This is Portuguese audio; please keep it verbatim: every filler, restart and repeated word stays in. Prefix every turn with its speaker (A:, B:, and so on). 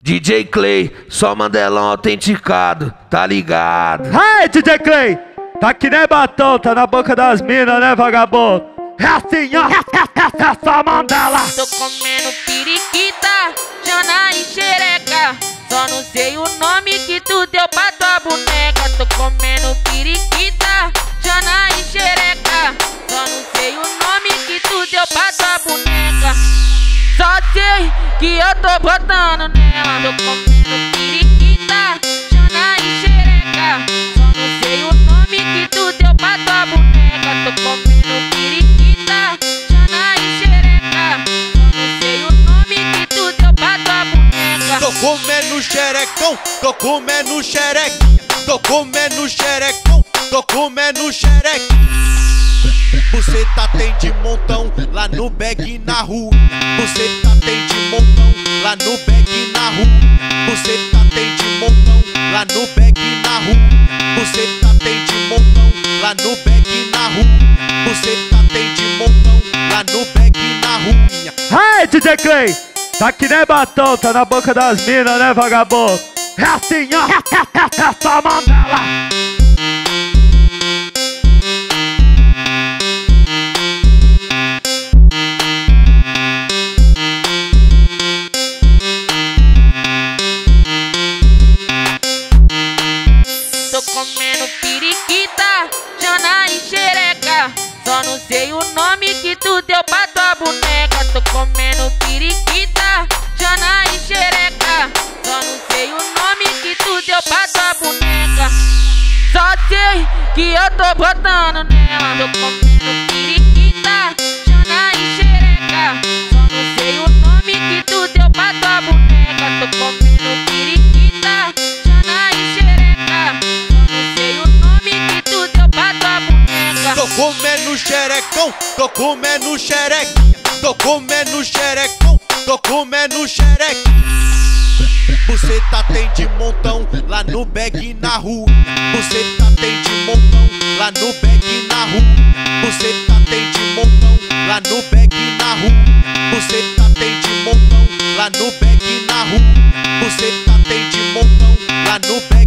A: D J Clay, só Mandelão autenticado, tá ligado?
B: Hey, D J Clay, tá que nem batom, tá na boca das minas, né, vagabundo? É assim, ó, é só Mandela.
C: Tô comendo periquita, jana e xereca. Só não sei o nome que tu deu pra tua boneca. Tô comendo periquita, jana e xereca. Só não sei o nome que tu deu pra tua boneca. Só sei que eu tô botando nela. Tô comendo periquita, jana e xereca. Só não sei o nome que tu deu pra tua boneca. Tô comendo periquita, jana e xereca. Só não sei o nome que tu deu pra tua boneca.
D: Tô comendo xerecão, tô comendo xerequinha. Tô comendo xerecão, tô comendo xerequinha. Você tá tem de montão lá no bag na rua. Você tá tem de montão lá no bag na rua. Você tá tem de montão lá no bag na rua. Você tá tem de montão lá no bag na rua. Você tá tem de montão lá no bag na rua.
B: Hey, D J Clay, tá que nem batom, tá na boca das minas, né, vagabundo? É assim, ó, é só Mandela.
C: Tô comendo periquita, jana e xereca. Só não sei o nome que tu deu pra tua boneca. Tô comendo periquita, jana e xereca. Só não sei o nome que tu deu pra tua boneca. Só sei que eu tô botando nela. Tô comendo periquita, jana e xereca. Só não sei o nome que tu deu pra tua boneca. Tô comendo periquita, jana e xereca. Só não sei o nome que tu deu pra tua boneca.
D: Tô comendo xerecão, tô comendo xerequinha. Tô comendo xerecão, tô comendo xerequinha. Você tá tem de montão lá no bag na rua. Você tá tem de montão lá no bag na rua. Você tá tem de montão lá no bag na rua. Você tá tem de montão lá no bag na rua. Você tá tem de montão lá no bag